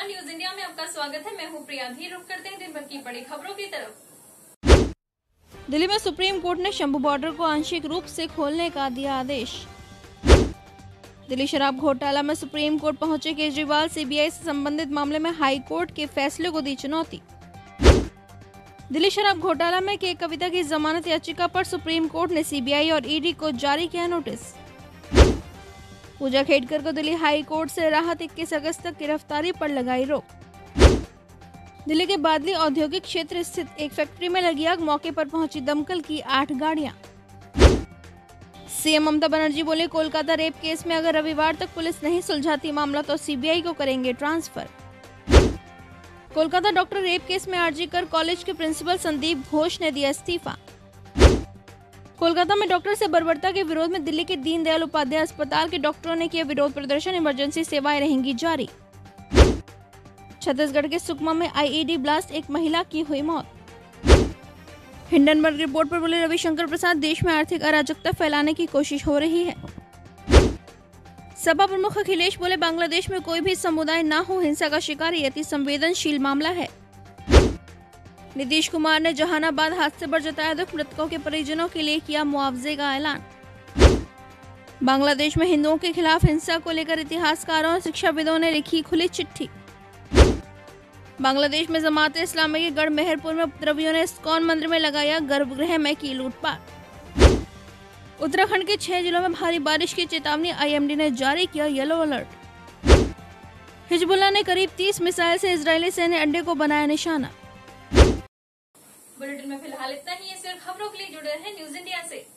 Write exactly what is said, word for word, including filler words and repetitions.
नमस्कार, news India में आपका स्वागत है। मैं हूं प्रिया। रुक करते हैं दिन भर की बड़ी खबरों की तरफ। दिल्ली में सुप्रीम कोर्ट ने शंभू बॉर्डर को आंशिक रूप से खोलने का दिया आदेश। दिल्ली शराब घोटाला में सुप्रीम कोर्ट पहुंचे केजरीवाल, सीबीआई से संबंधित मामले में हाई कोर्ट के फैसले को दी चुनौती। दिल्ली शराब घोटाला में के कविता की जमानत याचिका पर सुप्रीम कोर्ट ने सीबीआई और ईडी को जारी किया नोटिस। पूजा खेडकर को दिल्ली हाई कोर्ट से राहत, इक्कीस अगस्त तक गिरफ्तारी पर लगाई रोक। दिल्ली के बादली औद्योगिक क्षेत्र स्थित एक फैक्ट्री में लगी आग, मौके पर पहुंची दमकल की आठ गाड़ियां। सीएम ममता बनर्जी बोले, कोलकाता रेप केस में अगर रविवार तक पुलिस नहीं सुलझाती मामला तो सीबीआई को करेंगे transfer. Kolkata doctor rape case में आरजी कर कॉलेज के प्रिंसिपल संदीप घोष ने दिया इस्तीफा। कोलकाता में डॉक्टर से बर्बरता के विरोध में दिल्ली के दीनदयाल उपाध्याय अस्पताल के डॉक्टरों ने किया विरोध प्रदर्शन, इमरजेंसी सेवाएं रहेंगी जारी। छत्तीसगढ़ के सुकमा में आईईडी ब्लास्ट, एक महिला की हुई मौत। हिंडनबर्ग रिपोर्ट पर बोले रविशंकर प्रसाद, देश में आर्थिक अराजकता फैलाने की कोशिश हो रही है। सपा प्रमुख अखिलेश बोले, बांग्लादेश में कोई भी समुदाय ना हो हिंसा का शिकार, ये अति संवेदनशील मामला है। नीतीश कुमार ने जहानाबाद हादसे पर जताया दुख, मृतकों के परिजनों के लिए किया मुआवजे का ऐलान। बांग्लादेश में हिंदुओं के खिलाफ हिंसा को लेकर इतिहासकारों और शिक्षाविदों ने लिखी खुली चिट्ठी। बांग्लादेश में जमात इस्लामी के गढ़ मेहरपुर में उपद्रवियों ने इस्कॉन मंदिर में लगाया गर्भगृह में की लूटपाट। उत्तराखंड के छह जिलों में भारी बारिश की चेतावनी, आईएमडी ने जारी किया येलो अलर्ट। हिजबुल्लाह ने करीब तीस मिसाइल से इजरायली सैन्य अड्डे को बनाया निशाना। बुलेटिन में फिलहाल इतना ही। इस खबरों के लिए जुड़े रहें न्यूज इंडिया से।